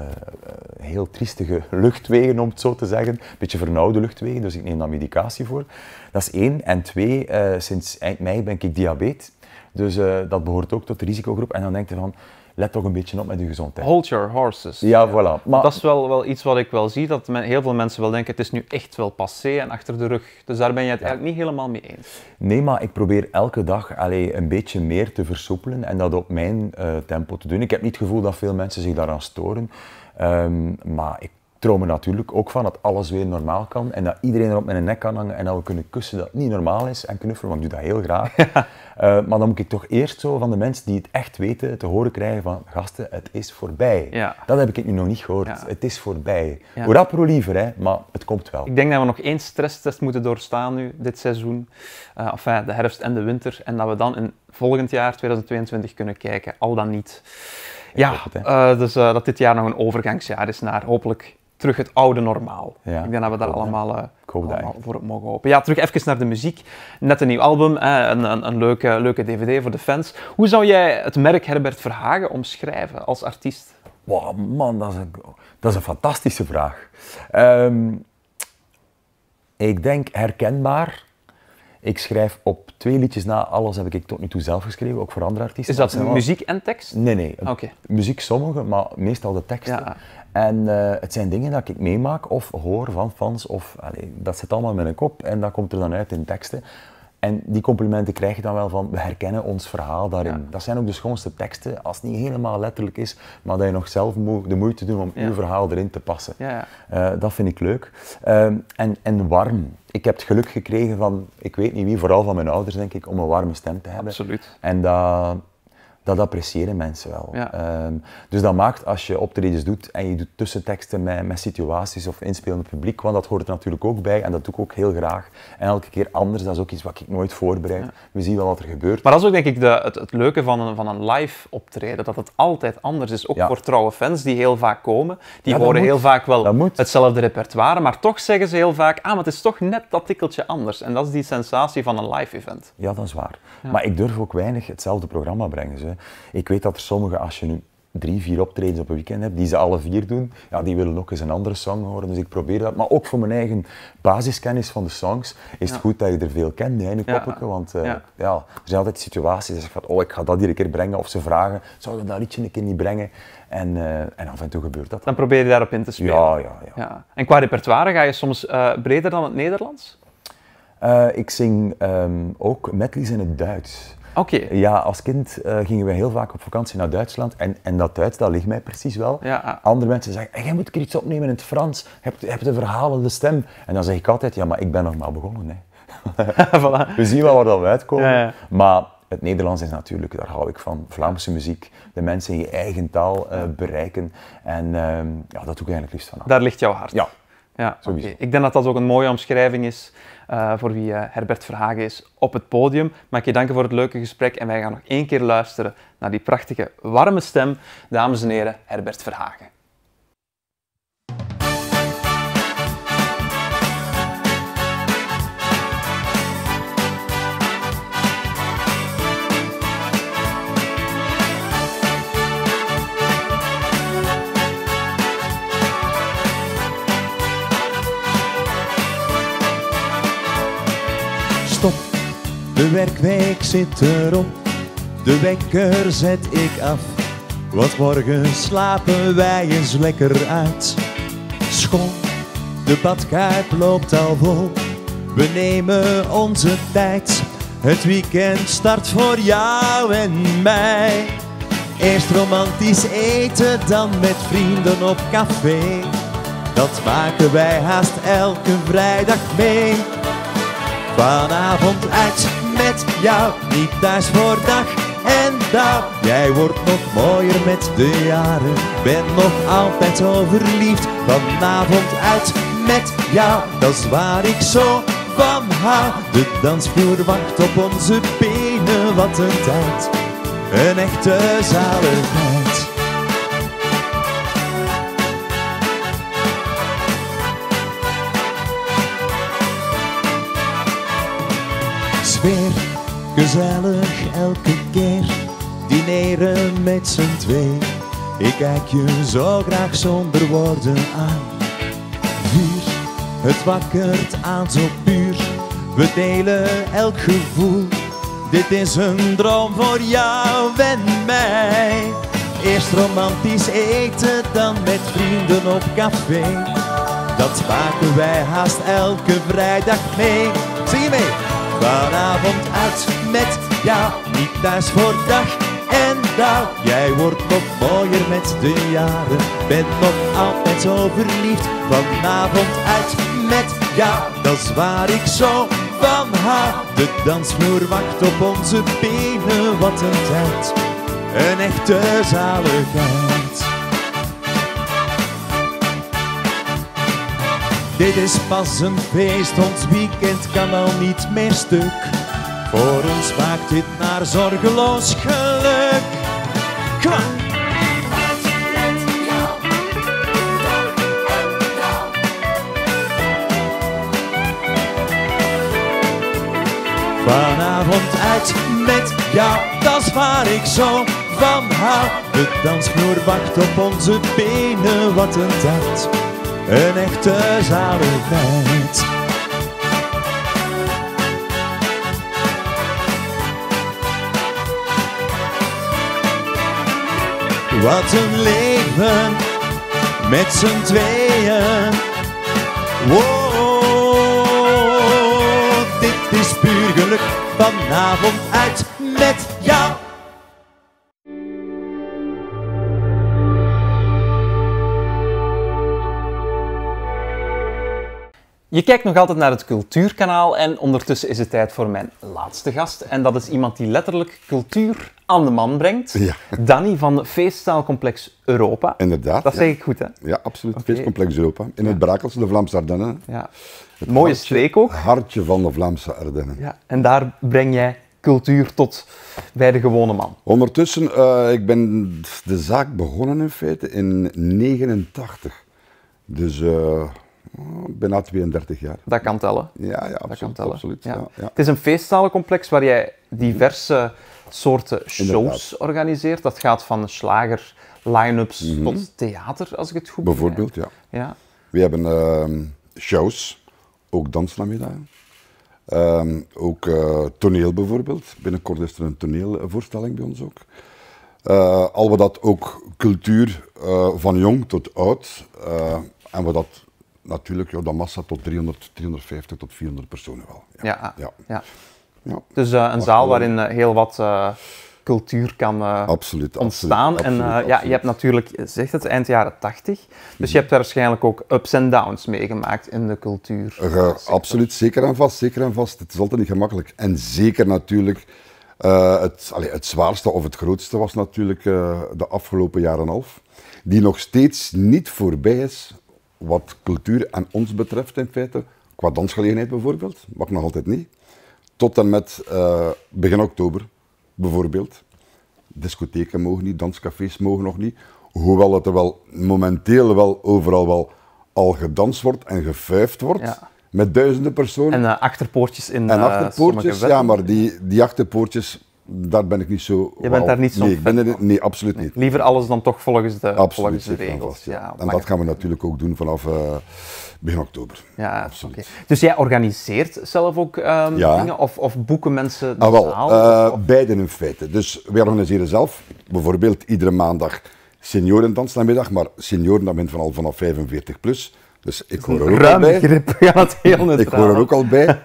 heel triestige luchtwegen, om het zo te zeggen. Een beetje vernauwde luchtwegen, dus ik neem daar medicatie voor. Dat is één. En twee, uh, sinds eind mei ben ik diabetes. Dus uh, dat behoort ook tot de risicogroep. En dan denk je van, let toch een beetje op met je gezondheid. Hold your horses. Ja, ja. Voilà. Maar dat is wel, wel iets wat ik wel zie, dat men, heel veel mensen wel denken, het is nu echt wel passé en achter de rug. Dus daar ben je het ja. eigenlijk niet helemaal mee eens. Nee, maar ik probeer elke dag allee, een beetje meer te versoepelen en dat op mijn uh, tempo te doen. Ik heb niet het gevoel dat veel mensen zich daaraan storen, um, maar ik droom er natuurlijk ook van dat alles weer normaal kan en dat iedereen er op mijn nek kan hangen en dat we kunnen kussen dat het niet normaal is en knuffelen, want ik doe dat heel graag. Ja. Uh, maar dan moet ik toch eerst zo van de mensen die het echt weten te horen krijgen van gasten, het is voorbij. Ja. Dat heb ik nu nog niet gehoord. Ja. Het is voorbij. Ja. Hoe rapper, hoe liever, hè? Maar het komt wel. Ik denk dat we nog één stresstest moeten doorstaan nu, dit seizoen. Uh, enfin, de herfst en de winter. En dat we dan in volgend jaar, tweeduizend tweeëntwintig, kunnen kijken. Al dan niet. Ja, het, uh, dus uh, dat dit jaar nog een overgangsjaar is naar hopelijk terug het oude normaal. Ja, ik denk dat we daar allemaal, uh, allemaal voor mogen hopen. Ja, terug even naar de muziek. Net een nieuw album, eh, een, een, een leuke, leuke D V D voor de fans. Hoe zou jij het merk Herbert Verhagen omschrijven als artiest? Wow, man, dat is een, dat is een fantastische vraag. Um, ik denk herkenbaar. Ik schrijf op twee liedjes na, alles heb ik tot nu toe zelf geschreven, ook voor andere artiesten. Is dat wel... muziek en tekst? Nee, nee. Okay. Muziek sommige, maar meestal de teksten. Ja. En uh, het zijn dingen dat ik meemaak of hoor van fans, of, allee, dat zit allemaal in mijn kop en dat komt er dan uit in teksten. En die complimenten krijg je dan wel van, we herkennen ons verhaal daarin. Ja. Dat zijn ook de schoonste teksten, als het niet helemaal letterlijk is, maar dat je nog zelf de moeite doet om ja. uw verhaal erin te passen. Ja, ja. Uh, dat vind ik leuk. Uh, en, en warm. Ik heb het geluk gekregen van, ik weet niet wie, vooral van mijn ouders denk ik, om een warme stem te hebben. Absoluut. En dat, dat appreciëren mensen wel. Ja. Um, dus dat maakt, als je optredens doet en je doet tussenteksten met, met situaties of inspelend publiek, want dat hoort er natuurlijk ook bij en dat doe ik ook heel graag. En elke keer anders, dat is ook iets wat ik nooit voorbereid. Ja. We zien wel wat er gebeurt. Maar dat is ook denk ik de, het, het leuke van een, van een live optreden, dat het altijd anders is. Ook ja. voor trouwe fans die heel vaak komen, die ja, horen moet. heel vaak wel hetzelfde repertoire, maar toch zeggen ze heel vaak, ah, maar het is toch net dat tikkeltje anders. En dat is die sensatie van een live event. Ja, dat is waar. Ja. Maar ik durf ook weinig hetzelfde programma brengen. Zo. Ik weet dat er sommigen, als je nu drie, vier optredens op een weekend hebt, die ze alle vier doen, ja, die willen ook eens een andere song horen, dus ik probeer dat. Maar ook voor mijn eigen basiskennis van de songs is het ja. goed dat je er veel kent, hè, in je ja. koppelke, want uh, ja. Ja, er zijn altijd situaties dat je van, oh, ik ga dat hier een keer brengen, of ze vragen, zou je dat liedje een keer niet brengen? En, uh, en af en toe gebeurt dat. Dan probeer je daarop in te spelen. Ja, ja, ja. ja. En qua repertoire ga je soms uh, breder dan het Nederlands? Uh, ik zing um, ook medleys in het Duits. Oké. Okay. Ja, als kind uh, gingen we heel vaak op vakantie naar Duitsland en, en dat Duits, dat ligt mij precies wel. Ja. Andere mensen zeggen, hey, jij moet er iets opnemen in het Frans, je hebt, je hebt een verhalende stem. En dan zeg ik altijd, ja, maar ik ben nog maar begonnen. Hè. voilà. We zien wel waar dat we uitkomen, ja, ja. maar het Nederlands is natuurlijk, daar hou ik van, Vlaamse muziek, de mensen in je eigen taal uh, bereiken en uh, ja, dat doe ik eigenlijk liefst van. Daar ligt jouw hart. Ja. Ja, okay. Ik denk dat dat ook een mooie omschrijving is uh, voor wie uh, Herbert Verhagen is op het podium. Mag ik je danken voor het leuke gesprek en wij gaan nog één keer luisteren naar die prachtige, warme stem. Dames en heren, Herbert Verhagen. Stop, de werkweek zit erop, de wekker zet ik af. Want morgen slapen wij eens lekker uit. School, de badkuip loopt al vol, we nemen onze tijd. Het weekend start voor jou en mij. Eerst romantisch eten, dan met vrienden op café. Dat maken wij haast elke vrijdag mee. Vanavond uit met jou, niet thuis voor dag en dauw. Jij wordt nog mooier met de jaren, ben nog altijd zo verliefd. Vanavond uit met jou, dat is waar ik zo van hou. De dansvloer wacht op onze benen, wat een tijd, een echte zaligheid. Sfeer, gezellig elke keer, dineren met z'n twee. Ik kijk je zo graag zonder woorden aan. Vuur, het wakkert aan zo puur, we delen elk gevoel. Dit is een droom voor jou en mij. Eerst romantisch eten, dan met vrienden op café. Dat maken wij haast elke vrijdag mee. Zing je mee? Vanavond uit met jou, niet thuis voor dag en dauw. Jij wordt nog mooier met de jaren, ben nog altijd zo verliefd. Vanavond uit met jou, dat is waar ik zo van hou. De dansvloer wacht op onze benen, wat een tijd, een echte zaligheid. Dit is pas een feest, ons weekend kan al niet meer stuk. Voor ons maakt dit naar zorgeloos geluk. Kom aan! Vanavond uit met jou, dat dans waar ik zo van hou. De dansvloer wacht op onze benen, wat een tijd, een echte zaligheid. Wat een leven met z'n tweeën. Wow, dit is puur geluk, vanavond uit met jou. Je kijkt nog altijd naar het Cultuurkanaal en ondertussen is het tijd voor mijn laatste gast. En dat is iemand die letterlijk cultuur aan de man brengt. Ja. Danny van Feestzaalcomplex Europa. Inderdaad. Dat ja. zeg ik goed, hè? Ja, absoluut. Oké. Feestcomplex Europa. In het Brakelse, de Vlaamse Ardennen. Ja. Mooie hartje, streek ook. hartje van de Vlaamse Ardennen. Ja. En daar breng jij cultuur tot bij de gewone man. Ondertussen, uh, ik ben de zaak begonnen in feite in negenentachtig. Dus uh, bijna tweeëndertig jaar. Dat kan tellen. Ja, ja, Dat kan absoluut. tellen. absoluut Ja. ja, ja. Het is een feestzalencomplex waar jij diverse soorten shows Inderdaad. organiseert. Dat gaat van slager, line-ups Mhm. tot theater, als ik het goed Bijvoorbeeld, ja. begrijp. Ja. We hebben uh, shows, ook dansnamiddagen. Um, ook uh, toneel bijvoorbeeld. Binnenkort is er een toneelvoorstelling bij ons ook. Uh, al wat dat ook cultuur uh, van jong tot oud. Uh, en wat dat natuurlijk, ja, dat massa tot driehonderd, driehonderdvijftig tot vierhonderd personen wel. Ja. ja. Ja. ja. Dus uh, een zaal waarin uh, heel wat uh, cultuur kan uh, Absoluut, ontstaan. absoluut, en uh, absoluut, ja, je hebt natuurlijk, je zegt het, eind jaren tachtig. Dus je hebt daar waarschijnlijk ook ups en downs meegemaakt in de cultuur. Uh, absoluut, zeker en vast, zeker en vast. Het is altijd niet gemakkelijk. En zeker natuurlijk, uh, het, allee, het zwaarste of het grootste was natuurlijk uh, de afgelopen jaren en half. Die nog steeds niet voorbij is, wat cultuur en ons betreft in feite. Qua dansgelegenheid bijvoorbeeld, mag nog altijd niet. Tot en met uh, begin oktober bijvoorbeeld. Discotheken mogen niet, danscafés mogen nog niet. Hoewel het er wel momenteel wel overal wel al gedanst wordt en gefuifd wordt. Ja. Met duizenden personen. En uh, achterpoortjes in En uh, achterpoortjes, sommige ja, wetten. maar die, die achterpoortjes, daar ben ik niet zo... Je bent daar niet zo Nee, ik ben fan er, van. nee, absoluut niet. Liever alles dan toch volgens de, Absoluut, volgens de zeker en regels. vast, ja. Ja, En maar- dat gaan we natuurlijk ook doen vanaf uh, begin oktober. Ja, absoluut. oké. Dus jij organiseert zelf ook um, Ja. dingen? Of, of boeken mensen de Ah, wel, zaal? uh, Of- beide in feite. Dus wij organiseren zelf bijvoorbeeld iedere maandag seniorendansnamiddag, maar senioren dat bent van al vanaf vijfenveertig plus. Dus ik hoor er ook al Ruim bij. begrip, ja, het heel neutraal. Ik hoor er ook al bij.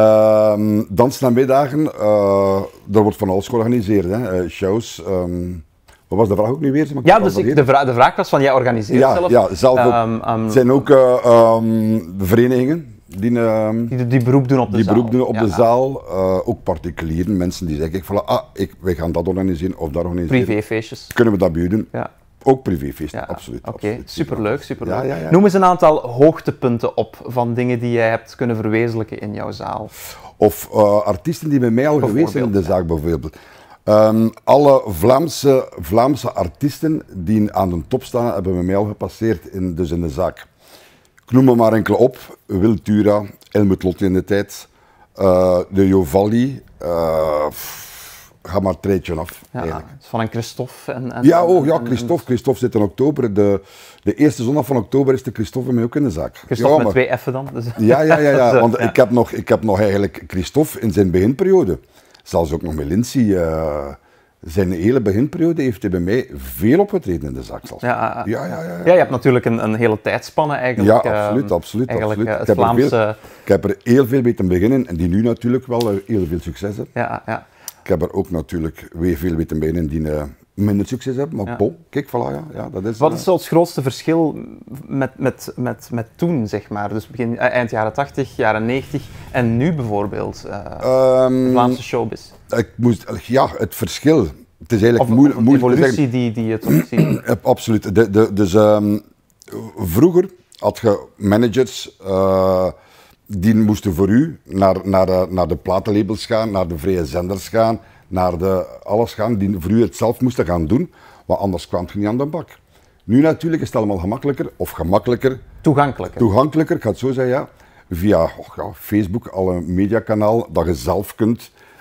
Uh, dansnamiddagen, uh, er wordt van alles georganiseerd. Hè. Uh, shows. Um, wat was de vraag ook nu weer? Mag Ja, het dus al ik, vergeten? de, vra de vraag was van, jij organiseert ja, zelf. ja, zelf ook. Ehm, ehm, Het zijn ook uh, um, verenigingen die, uh, die, die beroep doen op de die zaal. beroep doen op Ja, de ja. zaal. Uh, ook particulieren, mensen die zeggen, voilà, ah, ik, wij gaan dat organiseren of dat organiseren. Privéfeestjes. Kunnen we dat bij u doen? Ja. Ook privéfeesten, Ja, absoluut. Oké, absoluut. superleuk, superleuk. Ja, ja, ja. Noem eens een aantal hoogtepunten op van dingen die jij hebt kunnen verwezenlijken in jouw zaal. Of uh, artiesten die bij mij al geweest zijn in de Bijvoorbeeld, zaak bijvoorbeeld. Um, alle Vlaamse, Vlaamse artiesten die aan de top staan, hebben bij mij al gepasseerd in, dus in de zaak. Ik noem er maar enkele op. Wil Tura, Helmut Lotti in de tijd, uh, de Jovalli, uh, pff, ga maar het treedje af. Ja, eigenlijk. van een Christophe. En, en, Ja, oh, ja, en- en- Christophe. Christophe zit in oktober. De, de eerste zondag van oktober is de Christophe bij mij ook in de zaak. Christophe ja, met maar- twee F'en dan. Dus. Ja, ja, ja, ja. Zo, want ja. Ik, heb nog, ik heb nog eigenlijk Christophe in zijn beginperiode. Zelfs ook nog met Lindsay. Uh, zijn hele beginperiode heeft hij bij mij veel opgetreden in de zaak. Zelfs. Ja, ja, ja, ja, ja, ja. Ja, je hebt natuurlijk een, een hele tijdspanne eigenlijk. Ja, absoluut, ehm, absoluut. Eigenlijk absoluut. eh, het Ik, heb er veel, Vlaamse... ik heb er heel veel mee te beginnen en die nu natuurlijk wel uh, heel veel succes hebben. Ja, ja. Ik heb er ook natuurlijk weer veel mee te beginnen die uh, minder succes hebben. Maar Ja. bon, kijk, voilà, ja, ja, dat is... Wat uh, is zo het grootste verschil met, met, met, met toen, zeg maar? Dus begin, eh, eind jaren tachtig, jaren negentig en nu bijvoorbeeld, uh, ehm, de Vlaamse showbiz. ik moest, ja, het verschil. Het is eigenlijk Of, moeilijk, of een moeilijk te zeggen. evolutie die, die je toch ziet. Ja, absoluut. De, de, dus um, vroeger had je managers uh, die moesten voor u naar, naar, de, naar de platenlabels gaan, naar de vrije zenders gaan, naar de alles gaan, die voor u het zelf moesten gaan doen, want anders kwam je niet aan de bak. Nu natuurlijk is het allemaal gemakkelijker, of gemakkelijker, Toegankelijker. toegankelijker, ik ga het zo zeggen, ja, via oh ja, Facebook, al een mediakanaal, dat je zelf kunt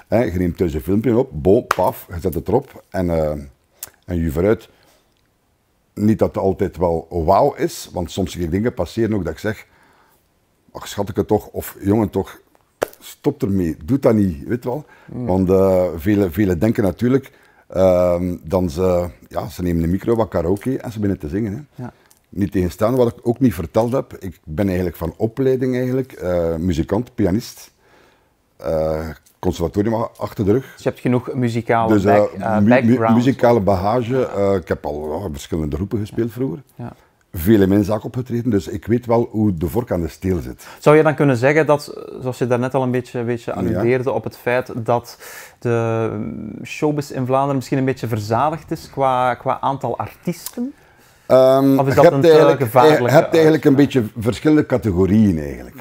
Hè, je neemt thuis een filmpje op, boom, paf, je zet het erop en, uh, en je vooruit. Niet dat het altijd wel wauw is, want soms zie ik dingen passeren ook dat ik zeg, ach schat ik het toch, of jongen toch, stop ermee, doe dat niet, weet je wel. Mm. Want uh, velen vele denken natuurlijk, uh, dan ze, ja, ze nemen een micro, wat karaoke en ze beginnen te zingen. Hè. Ja. Niet tegenstaan wat ik ook niet verteld heb, ik ben eigenlijk van opleiding eigenlijk, uh, muzikant, pianist, uh, conservatorium achter de rug. Dus je hebt genoeg muzikale dus, uh, back, uh, mu background. Mu muzikale bagage, uh, ik heb al uh, verschillende groepen gespeeld vroeger. Ja. Vele mensen opgetreden, dus ik weet wel hoe de vork aan de steel zit. Zou je dan kunnen zeggen dat, zoals je daarnet al een beetje, een beetje alludeerde, ja. op het feit dat de showbiz in Vlaanderen misschien een beetje verzadigd is qua, qua aantal artiesten? Um, of is dat je een te gevaarlijke... Je hebt eigenlijk een beetje verschillende categorieën eigenlijk.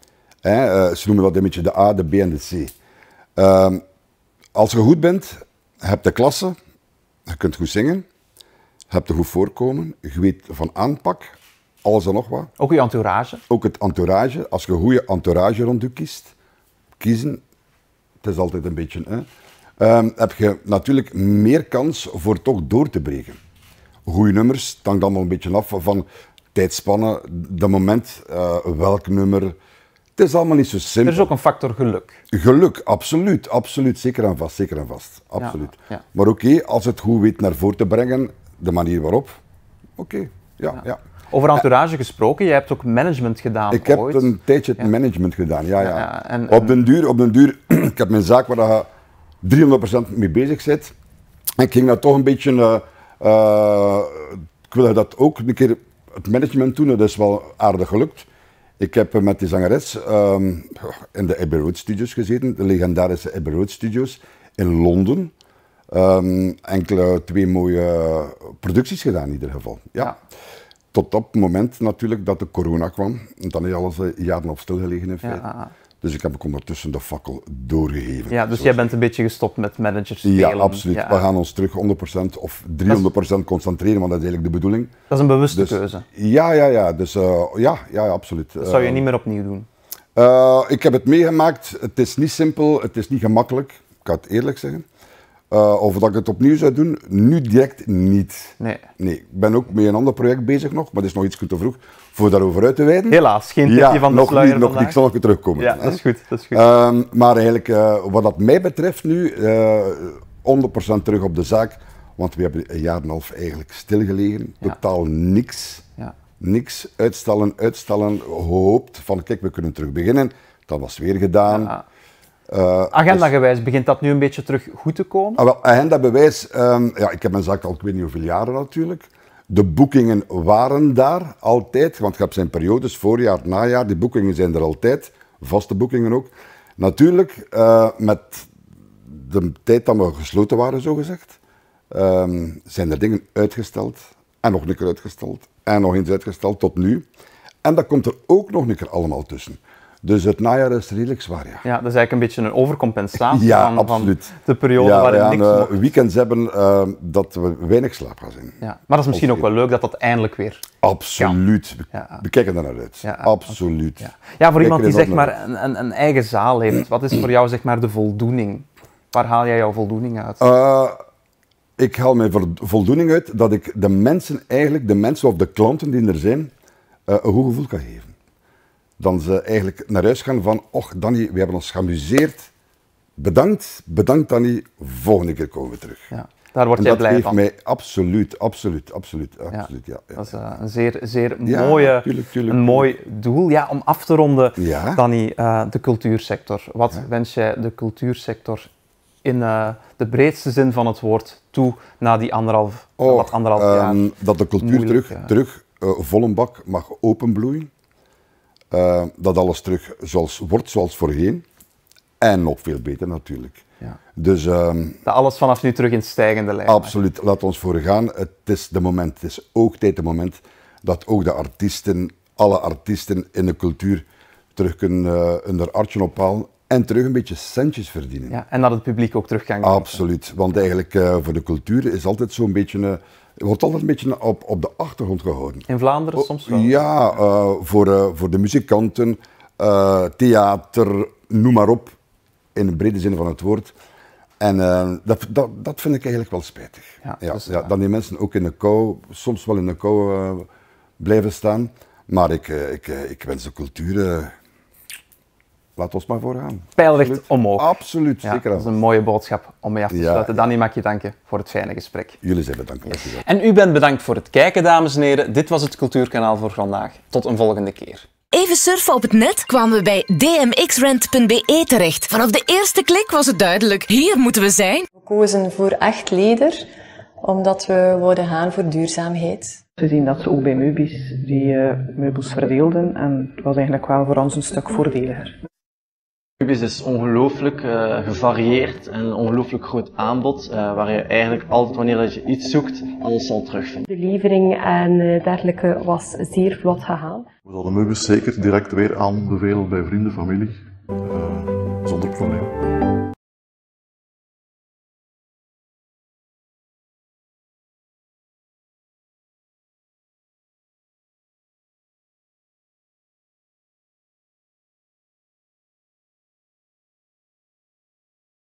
He, uh, ze noemen dat een beetje de A, de B en de C. Um, als je goed bent, je hebt de klasse, je kunt goed zingen, je hebt een goed voorkomen, je weet van aanpak, alles en nog wat. Ook je entourage? Ook het entourage. Als je een goede entourage rond je kiest, kiezen, het is altijd een beetje, hè, um, heb je natuurlijk meer kans voor toch door te breken. Goede nummers, het hangt allemaal een beetje af van tijdspannen, de moment, uh, welk nummer. Het is allemaal niet zo simpel. Er is ook een factor geluk. Geluk, absoluut, absoluut, zeker en vast, zeker en vast, absoluut. Ja, ja. Maar oké, okay, als het goed weet naar voren te brengen, de manier waarop, oké, okay, ja, ja. ja. Over entourage gesproken, je hebt ook management gedaan Ik ooit. heb een tijdje het ja. management gedaan, ja, ja. ja, ja. En, op den duur, op den duur, ik heb mijn zaak waar je driehonderd procent mee bezig bent. En ik ging daar toch een beetje, uh, uh, ik wil dat ook een keer het management doen, dat is wel aardig gelukt. Ik heb met die zangeres um, in de Abbey Road Studios gezeten, de legendarische Abbey Road Studios in Londen. Um, enkele twee mooie producties gedaan in ieder geval. Ja. Ja. Tot op het moment natuurlijk dat de corona kwam. En dan is alles jaren op stilgelegen in feite. Ja. Dus ik heb ook ondertussen de fakkel doorgegeven. Ja, dus jij bent een beetje gestopt met managers spelen. Ja, absoluut. Ja. We gaan ons terug honderd procent of driehonderd procent concentreren, want dat is eigenlijk de bedoeling. Dat is een bewuste dus, keuze. Ja, ja, ja. Dus uh, ja, ja, absoluut. Dat zou je niet meer opnieuw doen? Uh, ik heb het meegemaakt. Het is niet simpel, het is niet gemakkelijk. Ik ga het eerlijk zeggen. Uh, of dat ik het opnieuw zou doen, nu direct niet. Nee. nee. Ik ben ook met een ander project bezig nog, maar dat is nog iets te vroeg voor daarover uit te wijden. Helaas, geen tipje ja, van de nog sluier niet, nog niet, ik zal nog weer terugkomen. Ja, dat is goed. Dat is goed. Uh, maar eigenlijk, uh, wat dat mij betreft nu, uh, honderd procent terug op de zaak, want we hebben een jaar en een half eigenlijk stilgelegen, ja. Totaal niks. Ja. Niks, uitstellen, uitstellen, gehoopt van kijk, we kunnen terug beginnen. Dat was weer gedaan. Ja. Uh, Agenda-gewijs, dus, begint dat nu een beetje terug goed te komen? Ah, wel, agenda-bewijs, um, ja, ik heb mijn zaak al ik weet niet hoeveel jaren natuurlijk. De boekingen waren daar altijd, want je hebt zijn periodes, voorjaar, najaar, die boekingen zijn er altijd, vaste boekingen ook. Natuurlijk, uh, met de tijd dat we gesloten waren, zogezegd, um, zijn er dingen uitgesteld en nog een keer uitgesteld en nog eens uitgesteld tot nu. En dat komt er ook nog een keer allemaal tussen. Dus het najaar is redelijk zwaar, ja. Ja, dat is eigenlijk een beetje een overcompensatie ja, van, absoluut. van de periode ja, waarin ja, niks uh, mocht. weekends hebben uh, dat we weinig slaap gaan zijn. Ja, maar dat is misschien ook wel leuk dat dat eindelijk weer Absoluut. kan. Ja. We kijken er naar uit. Ja, absoluut. Ja, ja voor iemand die zeg maar een, een, een eigen zaal heeft, wat is voor jou zeg maar de voldoening? Waar haal jij jouw voldoening uit? Uh, ik haal mijn voldoening uit dat ik de mensen eigenlijk, de mensen of de klanten die er zijn, uh, een goed gevoel kan geven. Dan ze eigenlijk naar huis gaan van, och Danny, we hebben ons geamuseerd. Bedankt, bedankt Danny, volgende keer komen we terug. Ja, daar word jij blij van. Dat geeft mij absoluut, absoluut, absoluut, absoluut, ja. ja, dat is ja. een zeer, zeer ja, mooie, tuurlijk, tuurlijk, een mooi doel. Ja, om af te ronden, ja. Danny, uh, de cultuursector. Wat ja. wens jij de cultuursector in uh, de breedste zin van het woord toe na die anderhalf, oh, wat anderhalf um, jaar? Dat de cultuur moeilijk, terug, ja. terug uh, vol een bak mag openbloeien. Uh, dat alles terug zoals, wordt zoals voorheen. En nog veel beter natuurlijk. Ja. Dus, um, dat alles vanaf nu terug in stijgende lijn. Absoluut, maar. Laat ons voor gaan. Het is de moment, het is ook tijd de moment dat ook de artiesten, alle artiesten in de cultuur terug kunnen uh, hun artje ophalen en terug een beetje centjes verdienen. Ja, en dat het publiek ook terug kan gaan. Absoluut, want eigenlijk uh, voor de cultuur is altijd zo'n beetje... Uh, wordt altijd een beetje op, op de achtergrond gehouden. In Vlaanderen soms wel? Ja, uh, voor, uh, voor de muzikanten, uh, theater, noem maar op. in de brede zin van het woord. En uh, dat, dat, dat vind ik eigenlijk wel spijtig. Ja, Ja, dus, ja, dat die mensen ook in de kou, soms wel in de kou uh, blijven staan. Maar ik, uh, ik, uh, ik wens de cultuur, uh, laat ons maar voorgaan. Pijlrecht Absoluut. omhoog. Absoluut, Ja, zeker. dat is een mooie boodschap om mee af te Ja, sluiten. ja. Danny, mag je danken voor het fijne gesprek. Jullie zijn bedankt. Dankjewel. En u bent bedankt voor het kijken, dames en heren. Dit was het Cultuurkanaal voor vandaag. Tot een volgende keer. Even surfen op het net kwamen we bij d m x rent punt b e terecht. Vanaf de eerste klik was het duidelijk. Hier moeten we zijn. We kozen voor echt leder, omdat we wilden gaan voor duurzaamheid. We zien dat ze ook bij Meubis die uh, meubels verdeelden en het was eigenlijk wel voor ons een stuk voordeliger. Meubis is ongelooflijk uh, gevarieerd en een ongelooflijk groot aanbod, uh, waar je eigenlijk altijd wanneer je iets zoekt, alles zal terugvinden. De levering en uh, dergelijke was zeer vlot gegaan. We zouden Meubis zeker direct weer aanbevelen bij vrienden, familie, uh, zonder probleem.